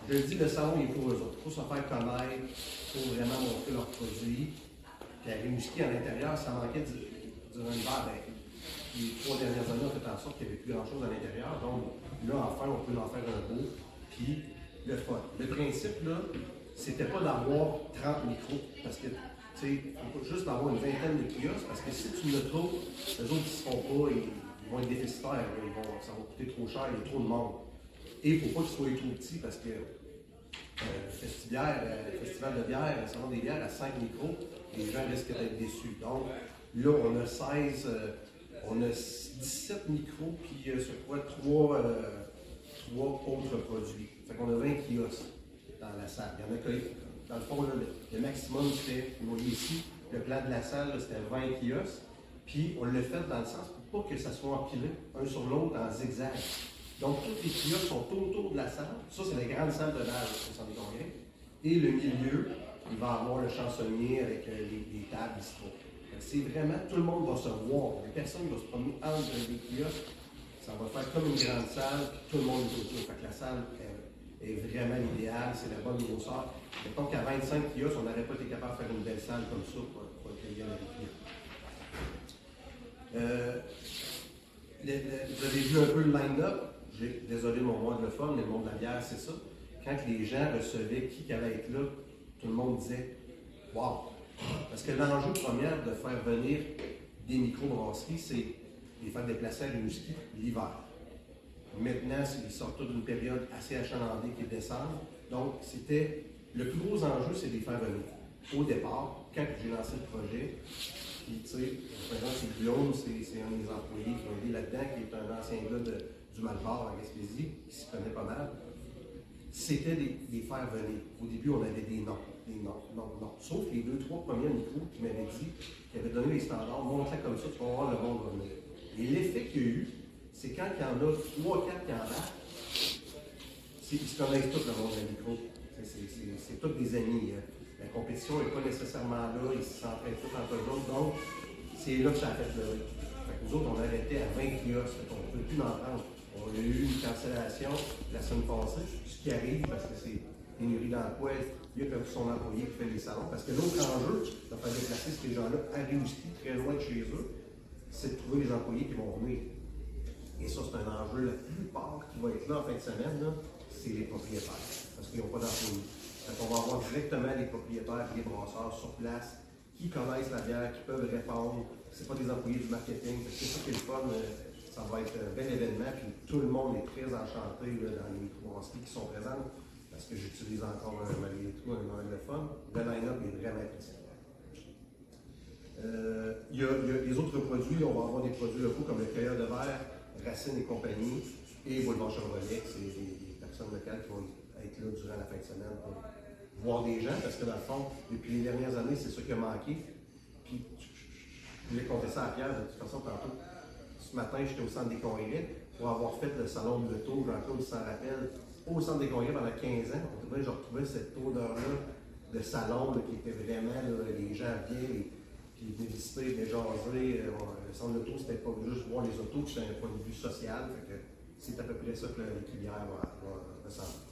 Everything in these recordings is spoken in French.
Je dis, le salon est pour eux autres. Il faut se faire connaître, il faut vraiment montrer leurs produits. Puis à Rimouski, à l'intérieur, ça manquait durant l'hiver. Ben, les 3 dernières années ont fait en sorte qu'il n'y avait plus grand-chose à l'intérieur. Donc là, enfin, on peut en faire un beau. Puis le fun. Le principe, là, c'était pas d'avoir 30 micros. Parce que, tu sais, il faut pas juste d'avoir une vingtaine de kiosques. Parce que si tu le trouves, les autres, ils ne se font pas, ils vont être déficitaires. Ça va coûter trop cher, il y a trop de monde. Et il ne faut pas qu'ils soient trop petits parce que festival de bière, le salon des bières à 5 micros, les gens risquent d'être déçus. Donc là, on a 16, on a 17 micros, puis sur quoi 3 autres produits. Fait qu'on a 20 kiosques dans la salle. Il y en a que, dans le fond, là, le maximum, c'était, vous voyez ici, le plan de la salle, c'était 20 kiosques. Puis on l'a fait dans le sens pour pas que ça soit empilé, un sur l'autre, en zigzag. Donc, tous les kiosques sont autour de la salle. Ça, c'est la grande salle de base au centre des congrès. Et le milieu, il va avoir le chansonnier avec les tables bistrot. C'est vraiment, tout le monde va se voir. Les personnes vont se promener entre les kiosques. Ça va faire comme une grande salle, puis tout le monde est autour. Fait que la salle est vraiment idéale, c'est la bonne grosseur. Mettons qu'à 25 kiosques, on n'aurait pas été capable de faire une belle salle comme ça pour accueillir les clients. Vous avez vu un peu le line-up. Désolé mon mot de fun, mais le monde de la bière, c'est ça. Quand les gens recevaient qui allait être là, tout le monde disait « Wow! » Parce que l'enjeu premier de faire venir des microbrasseries, c'est les faire déplacer à Rimouski l'hiver. Maintenant, ils sortent d'une période assez achalandée qui est décembre. Donc, c'était le plus gros enjeu, c'est de les faire venir. Au départ, quand j'ai lancé le projet, puis, tu sais, par exemple, c'est Guillaume, c'est un des employés qui m'a aidé là-dedans, qui est un ancien gars du Malbar en Gaspésie, qui s'y connaît pas mal. C'était des faire venir. Au début, on avait des noms. Sauf les 2-3 premiers micros qui m'avaient dit, qui avaient donné les standards, montre-les comme ça, tu vas voir le monde va venir. Et l'effet qu'il y a eu, c'est quand il y en a 3-4 qui en battent, ils se connaissent tous le monde des micros. C'est tous des amis. La compétition n'est pas nécessairement là, ils s'entraînent tous entre eux autres, donc c'est là que ça a fait le rythme. Nous autres, on arrêtait à 20 kiosques, on ne peut plus en prendre. On a eu une cancellation la semaine passée, ce qui arrive parce que c'est pénurie d'emploi, il y a comme son employé qui fait les salons. Parce que l'autre enjeu, de faire déplacer ces gens-là à Rimouski, très loin de chez eux, c'est de trouver les employés qui vont venir. Et ça, c'est un enjeu. La plupart qui va être là en fin de semaine, c'est les propriétaires, parce qu'ils n'ont pas d'employés. Donc, on va avoir directement les propriétaires et les brasseurs sur place qui connaissent la bière, qui peuvent répondre. Ce n'est pas des employés du marketing. C'est ça qui est le fun. Ça va être un bel événement. Puis tout le monde est très enchanté dans les microbrasseries qui sont présentes. Parce que j'utilise encore malgré tout un anglophone. Le line-up est vraiment impressionnant. Il y a les autres produits. On va avoir des produits locaux comme le cueilleur de verre, Racine et compagnie, et Boulevard Chevrolet. C'est des personnes locales qui vont être là durant la fin de semaine pour voir des gens, parce que dans le fond, depuis les dernières années, c'est ça qui a manqué. Puis, je voulais compter ça à Pierre, de toute façon, tantôt. Ce matin, j'étais au centre des congrès pour avoir fait le salon de l'auto, Jean-Claude s'en rappelle, au centre des congrès pendant 15 ans. Je retrouvais cette odeur-là de salon là, qui était vraiment, là, les gens viennent, puis venaient visiter, venaient jaser. Le centre de l'auto, c'était pas juste voir les autos, c'était un point de vue social. C'est à peu près ça que l'équilibre va ressembler.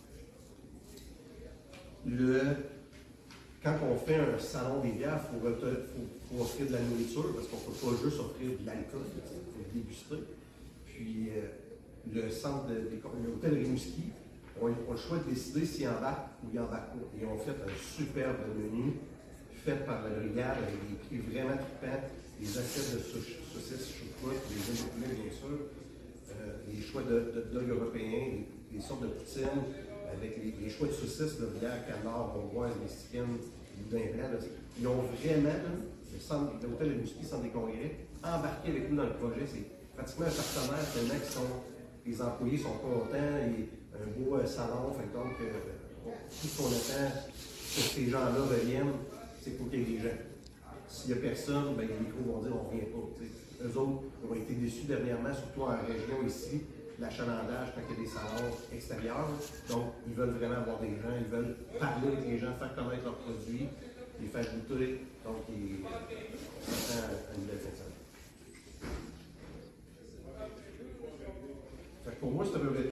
Quand on fait un salon des bières, il faut offrir de la nourriture parce qu'on ne peut pas juste offrir de l'alcool, il faut déguster. Puis le centre l'hôtel Rimouski ont le choix de décider s'ils embarquent ou ils embarquent pas. Ils ont fait un superbe menu fait par la brigade avec des prix vraiment trippants, des assiettes de saucisses choucroute, des ailes de poulet bien sûr, les choix de dog européens, des sortes de poutines, avec les choix de saucisses, de bière, canard, bongoise, mexicaine, boudin blanc. Ils ont vraiment, l'hôtel Rimouski, centre des congrès, embarqué avec nous dans le projet. C'est pratiquement un partenaire tellement que les employés sont contents, et un beau salon. Donc, tout ce qu'on attend pour que ces gens-là reviennent, c'est pour qu'il y ait des gens. S'il n'y a personne, ben, les micros vont dire on ne revient pas. Eux autres ont été déçus dernièrement, surtout en région ici, l'achalandage quand il y a des salons extérieurs. Donc, ils veulent vraiment avoir des gens, ils veulent parler avec les gens, faire connaître leurs produits, les faire goûter. Donc, ça prend une belle fin de semaine. Pour moi, c'est à peu près